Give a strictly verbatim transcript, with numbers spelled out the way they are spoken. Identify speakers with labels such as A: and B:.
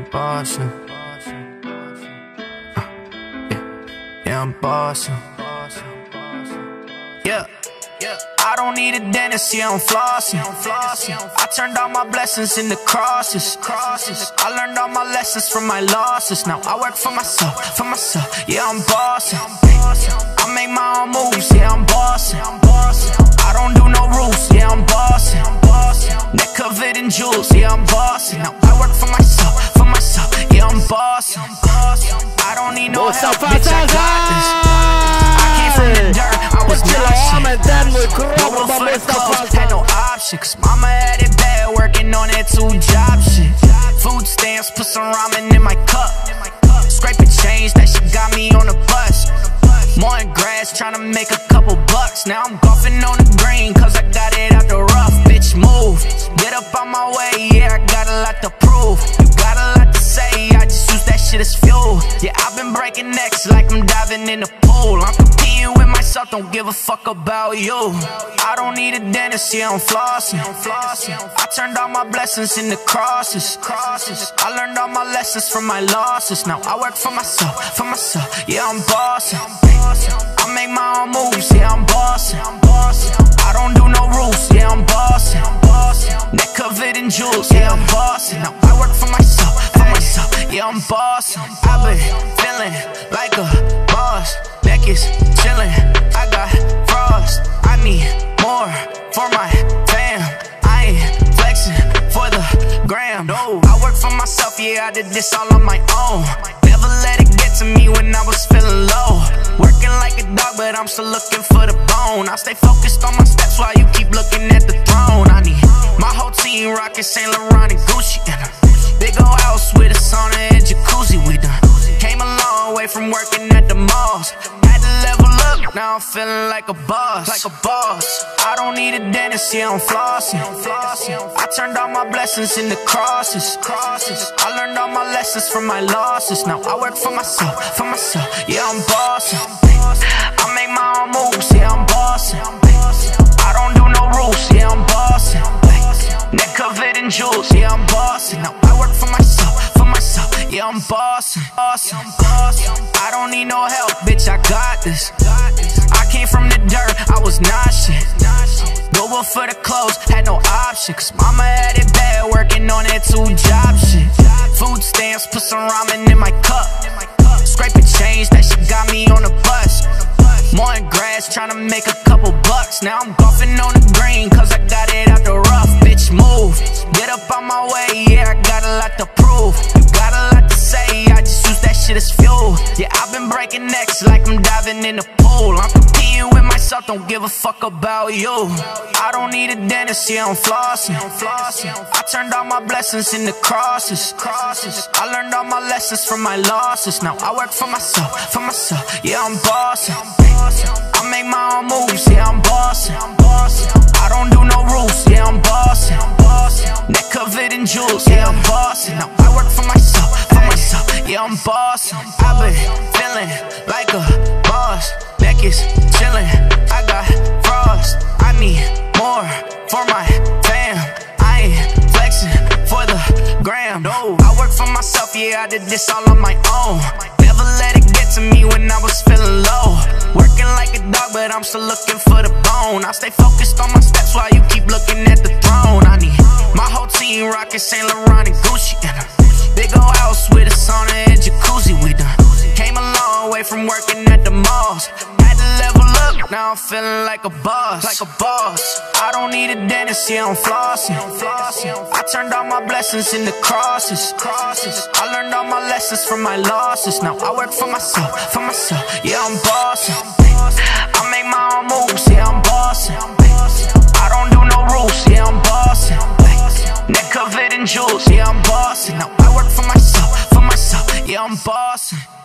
A: bossing. Uh, yeah, yeah, I'm bossing. Yeah, yeah. I don't need a dentist, yeah, I'm flossing. I turned all my blessings into crosses. I learned all my lessons from my losses. Now I work for myself, for myself. Yeah, I'm bossing. I make my own moves, yeah, I'm bossing. I don't do no rules, yeah, I'm bossing. Neck covered in jewels, yeah, I'm bossing. Now I work for myself, for myself. Yeah, I'm bossing. I don't need no help, bitch, I got this. I came from the dirt, I was not shit. Global for the clothes, had no option. Cause mama had it bad, working on that two job shit. Food stamps, put some ramen in my cup. Scraping change, that shit got me on the bus. Mowing grass, tryna make a couple bucks. Now I'm golfing on the green, cause I got it out the rough. Bitch, move, get up on my way, yeah, I got a lot to prove. You got a lot to say, I just use that shit as fuel. Yeah, I've been breaking necks like I'm diving in the pool. I'm competing with myself, don't give a fuck about you. I don't need a dentist, yeah, I'm flossing. I turned all my blessings into crosses. I learned all my lessons from my losses. Now I work for myself, for myself, yeah, I'm bossing. I make my own moves, yeah, I'm bossing. I don't do no rules, yeah, I'm bossing. Neck covered in jewels, yeah, I'm bossing. Now I work for myself, for myself, yeah, I'm bossing. I've been feeling like a boss. Neck is chilling, I got frost. I need more for my fam. I ain't flexing for the gram. No, I work for myself, yeah, I did this all on my own. Never let it get to me when I was feeling low. Working like a dog, but I'm still looking for the bone. I stay focused on my steps while you keep looking at the throne. I need my whole team rocking Saint Laurent and Gucci in a big old house with a sauna and jacuzzi. We done came a long way from working at the malls. Had to level up, now I'm feeling like a boss, like a boss. I don't need a dentist, yeah, I'm flossing. I turned all my blessings into crosses. I learned all my lessons from my losses. Now I work for myself, for myself, yeah, I'm bossing. I make my own moves, yeah, I'm bossing. I don't do no rules, yeah, I'm bossing. Neck covered in jewels, yeah, I'm bossing. Now I work for myself, for myself, yeah, I'm bossing. I don't need no help, bitch, I got this. I came from the dirt, I was not shit. Global for the clothes, had no option. Cause mama had it bad, working on that two job shit. Food stamps, put some ramen in my cup. Scraping change, that shit got me on the bus. Mowing grass, tryna make a couple bucks. Now I'm golfing on the green, cause I got it out the rough. Bitch, move, get up on my way, yeah, I got a lot to prove. You got a lot to say, I just use that shit as fuel. Yeah, I've been breaking necks like I'm diving in the pool. I'm competing with myself, don't give a fuck about you. I don't need a dentist, yeah, I'm flossing. I turned all my blessings into crosses. I learned all my lessons from my losses. Now I work for myself, for myself, yeah, I'm bossing. I make my own moves, yeah, I'm bossing. I don't do no rules, yeah, I'm bossing. Neck covered in jewels, yeah, I'm bossing. Now I work for myself, for myself, yeah, I'm bossing. I've been feeling like a boss. Neck is chilling, I got frost. I need more for my fam. I ain't flexing for the gram. No, I work for myself, yeah, I did this all on my own. Never let it get to me when I was feeling low. Working like a dog, but I'm still looking for the bone. I stay focused on my steps while you keep looking at the throne. I need my whole team rocking Saint Laurent and Gucci in a big old house with a sauna and jacuzzi. We done came a long way from working at the malls. Had to level up, now I'm feeling like a boss, like a boss. I don't need a dentist, yeah, I'm flossing. I turned all my blessings into crosses. I learned all my lessons from my losses. Now I work for myself, for myself, yeah, I'm bossing. I make my own moves, yeah, I'm bossing. I don't do no rules, yeah, I'm bossing. Neck covered in jewels, yeah, I'm bossing. Now I work for myself, for myself, yeah, I'm bossing.